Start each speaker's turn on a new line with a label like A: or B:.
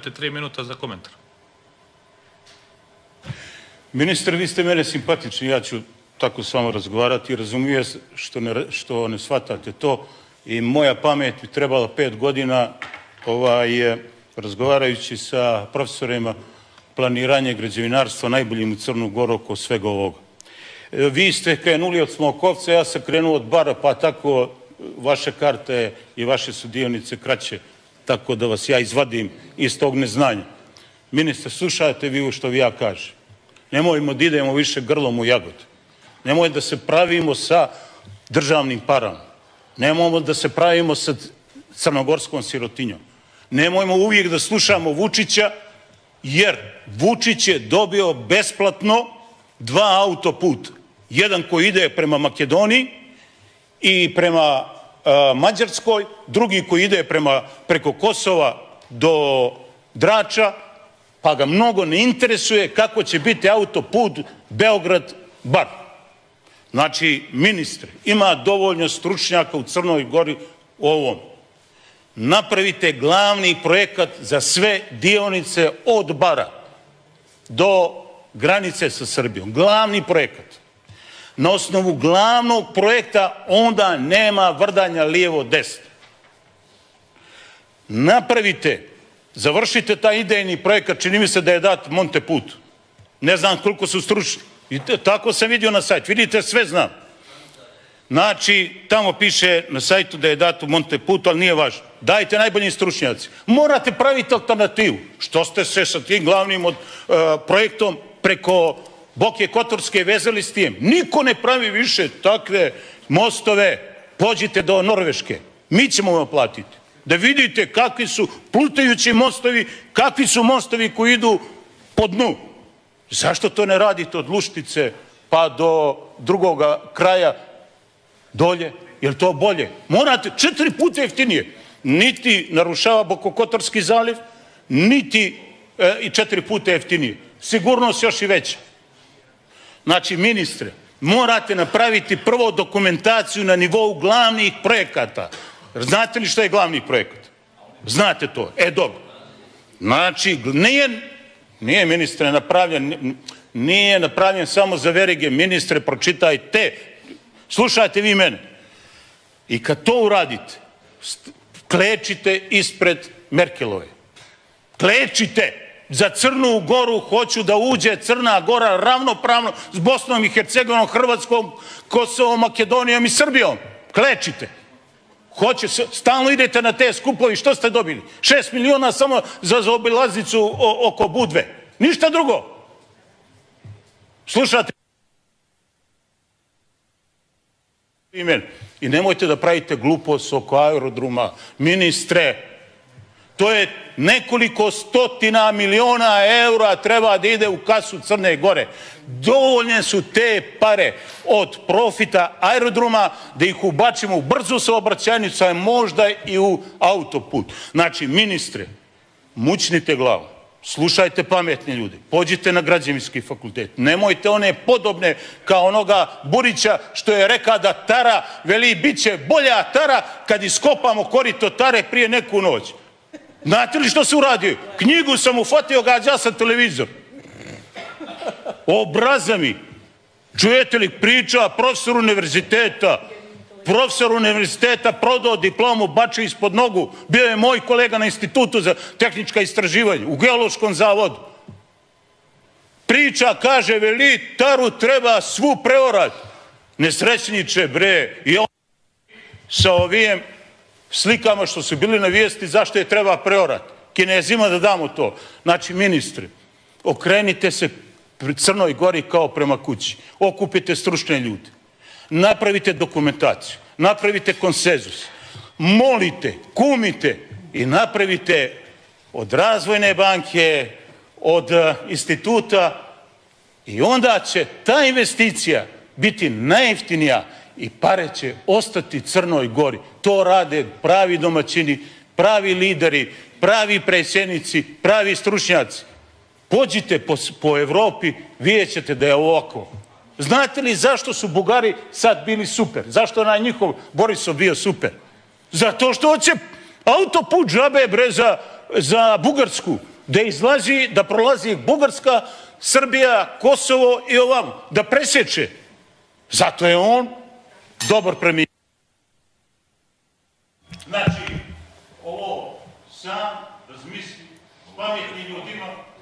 A: imate 3 minuta za komentar.
B: Ministre, vi ste mene simpatični, ja ću tako s vama razgovarati, razumijem što ne shvatate to i moja pamet bi trebala 5 godina razgovarajući sa profesorima planiranje građevinarstva najboljim u Crnu Goru oko svega ovoga. Vi ste krenuli od Smokovca, ja sam krenuo od Bara, pa tako vaše karte i vaše su dionice kraće, tako da vas ja izvadim iz tog neznanja. Ministre, slušajte vi što vi ja kažem. Nemojmo da idemo više grlom u jagod. Nemoj da se pravimo sa državnim parama. Nemojmo da se pravimo sa crnogorskom sirotinjom. Nemojmo uvijek da slušamo Vučića, jer Vučić je dobio besplatno 2 autoputa. Jedan koji ide prema Makedoniji i prema Mađarskoj, drugi koji ide preko Kosova do Drača, pa ga mnogo ne interesuje kako će biti autoput Beograd-Bar. Znači, ministre, ima dovoljno stručnjaka u Crnoj Gori u ovom. Napravite glavni projekat za sve dionice od Bara do granice sa Srbijom. Glavni projekat. Na osnovu glavnog projekta onda nema vrdanja lijevo-desno. Napravite, završite taj idejni projekat, čini mi se da je dat Monteput. Ne znam koliko su stručni. I tako sam vidio na sajtu. Vidite, sve znam. Znači, tamo piše na sajtu da je dat u Monteputu, ali nije važno. Dajte najboljim stručnjaci. Morate praviti alternativu. Što ste se sa tim glavnim projektom preko Boke Kotorske vezali s tim? Niko ne pravi više takve mostove. Pođite do Norveške. Mi ćemo vam platiti. Da vidite kakvi su plutajući mostovi, kakvi su mostovi koji idu po dnu. Zašto to ne radite od Luštice pa do drugoga kraja dolje? Je li to bolje? Morate 4 puta jeftinije. Niti narušava Bokokotorski zaliv, niti i 4 puta jeftinije. Sigurnost još i veća. Znači, ministre, morate napraviti prvo dokumentaciju na nivou glavnih projekata. Znate li što je glavni projekat? Znate to? Dobro. Znači, nije ministre napravljen, nije napravljen samo za verige. Ministre, pročitajte. Slušajte vi mene. I kad to uradite, klečite ispred Merkelove. Klečite. Za Crnu Goru hoću da uđe Crna Gora ravnopravno s Bosnom i Hercegovinom, Hrvatskom, Kosovom, Makedonijom i Srbijom. Klečite. Stalno idete na te skupovi. Što ste dobili? 6 miliona samo za obilaznicu oko Budve. Ništa drugo. Slušate i nemojte da pravite glupost oko aerodroma. Ministre, to je nekoliko stotina miliona eura treba da ide u kasu Crne Gore. Dovoljne su te pare od profita aerodroma da ih ubačimo u brzu saobraćajnicu, a možda i u autoput. Znači, ministre, mućnite glavu. Slušajte pametni ljudi, pođite na građevinski fakultet. Nemojte one podobne kao onoga Burića što je rekao da tara, veli, bit će bolja tara kad iskopamo korito tare prije neku noć. Znate li što se uradio? Knjigu sam ufatio, gađa sam televizor. Obraza mi. Čujete li priča profesor univerziteta prodao diplomu, bačio ispod nogu. Bio je moj kolega na Institutu za tehnička istraživanja, u Geološkom zavodu. Priča, kaže, veli, taru treba svu preorati. Nesrećniče, bre. I on sa ovim slikama što su bili na vijesti zašto je treba preorati. Kinezima da damo to. Znači, ministre, okrenite se Crnoj Gori kao prema kući. Okupite stručne ljude. Napravite dokumentaciju. Napravite konsenzus. Molite, kumite i napravite od Razvojne banke, od instituta i onda će ta investicija biti najjeftinija i pare će ostati Crnoj Gori. To rade pravi domaćini, pravi lideri, pravi predsjednici, pravi stručnjaci. Pođite po Evropi, vidjet ćete da je ovako. Znate li zašto su Bugari sad bili super? Zašto je njihov Borisov bio super? Zato što hoće autoput džabe, bre, za Bugarsku. da izlazi, da prolazi Bugarska, Srbija, Kosovo i ovamo, da preseče. Zato je on dobar premijer. Znači, ovo sam razmisli s pametnim ljudima,